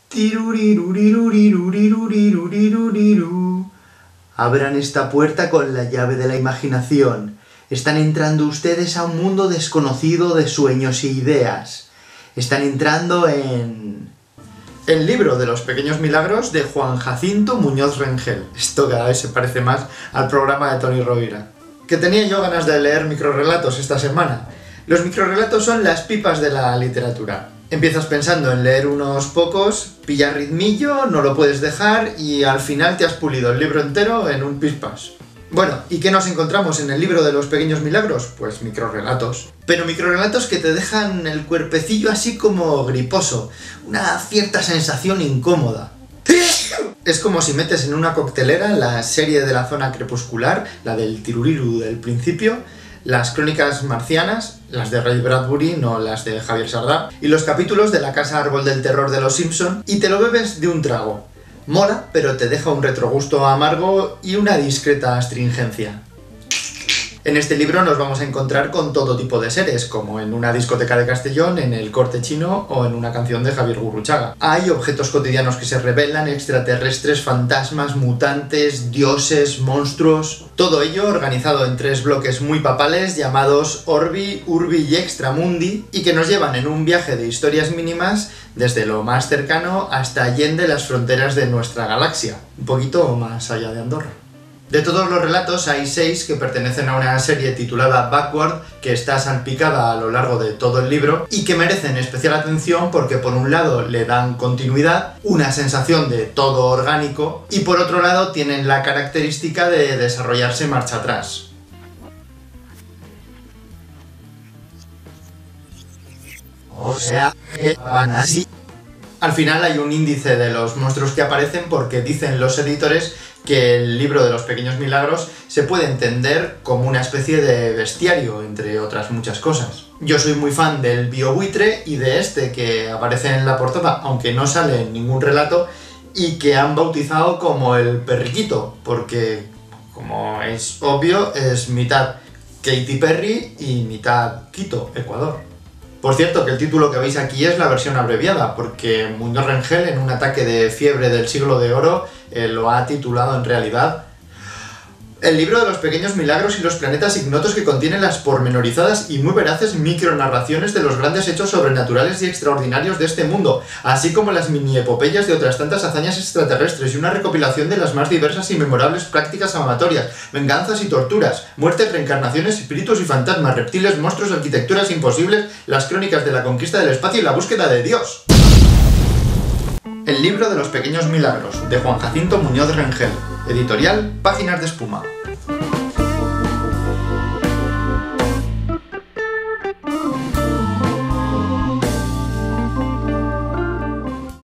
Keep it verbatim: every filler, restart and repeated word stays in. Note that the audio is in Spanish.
Tiruriruriruriruriruriru. Abran esta puerta con la llave de la imaginación. Están entrando ustedes a un mundo desconocido de sueños e ideas. Están entrando en... El libro de los pequeños milagros de Juan Jacinto Muñoz Rengel. Esto cada vez se parece más al programa de Tony Rovira. Que tenía yo ganas de leer microrrelatos esta semana. Los microrrelatos son las pipas de la literatura. Empiezas pensando en leer unos pocos, pillas ritmillo, no lo puedes dejar y al final te has pulido el libro entero en un pispas. Bueno, ¿y qué nos encontramos en el libro de los pequeños milagros? Pues microrrelatos. Pero microrrelatos que te dejan el cuerpecillo así como griposo, una cierta sensación incómoda. Es como si metes en una coctelera la serie de la zona crepuscular, la del Tiruriru del principio, las crónicas marcianas, las de Ray Bradbury, no las de Javier Sardá, y los capítulos de la Casa Árbol del Terror de los Simpson, y te lo bebes de un trago. Mola, pero te deja un retrogusto amargo y una discreta astringencia. En este libro nos vamos a encontrar con todo tipo de seres, como en una discoteca de Castellón, en El Corte Chino o en una canción de Javier Gurruchaga. Hay objetos cotidianos que se revelan, extraterrestres, fantasmas, mutantes, dioses, monstruos... Todo ello organizado en tres bloques muy papales llamados Orbi, Urbi y Extramundi, y que nos llevan en un viaje de historias mínimas desde lo más cercano hasta allende las fronteras de nuestra galaxia, un poquito más allá de Andorra. De todos los relatos hay seis que pertenecen a una serie titulada Backward, que está salpicada a lo largo de todo el libro y que merecen especial atención porque por un lado le dan continuidad, una sensación de todo orgánico, y por otro lado tienen la característica de desarrollarse marcha atrás. O sea, que van así. Al final hay un índice de los monstruos que aparecen porque dicen los editores que el libro de los pequeños milagros se puede entender como una especie de bestiario, entre otras muchas cosas. Yo soy muy fan del biobuitre y de este que aparece en la portada, aunque no sale en ningún relato, y que han bautizado como el perriquito, porque, como es obvio, es mitad Katy Perry y mitad Quito, Ecuador. Por cierto, que el título que veis aquí es la versión abreviada, porque Muñoz Rengel, en un ataque de fiebre del siglo de oro, eh, lo ha titulado en realidad El libro de los pequeños milagros y los planetas ignotos, que contiene las pormenorizadas y muy veraces micronarraciones de los grandes hechos sobrenaturales y extraordinarios de este mundo, así como las mini-epopeyas de otras tantas hazañas extraterrestres y una recopilación de las más diversas y memorables prácticas amatorias, venganzas y torturas, muertes, reencarnaciones, espíritus y fantasmas, reptiles, monstruos, arquitecturas imposibles, las crónicas de la conquista del espacio y la búsqueda de Dios. El libro de los pequeños milagros, de Juan Jacinto Muñoz Rengel, editorial Páginas de Espuma.